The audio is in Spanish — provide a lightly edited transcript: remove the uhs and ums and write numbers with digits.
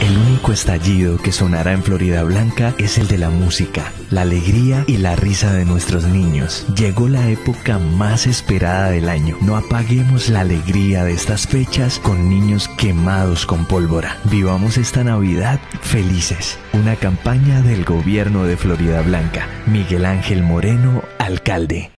El único estallido que sonará en Florida Blanca es el de la música, la alegría y la risa de nuestros niños. Llegó la época más esperada del año. No apaguemos la alegría de estas fechas con niños quemados con pólvora. Vivamos esta Navidad felices. Una campaña del gobierno de Florida Blanca. Miguel Ángel Moreno, alcalde.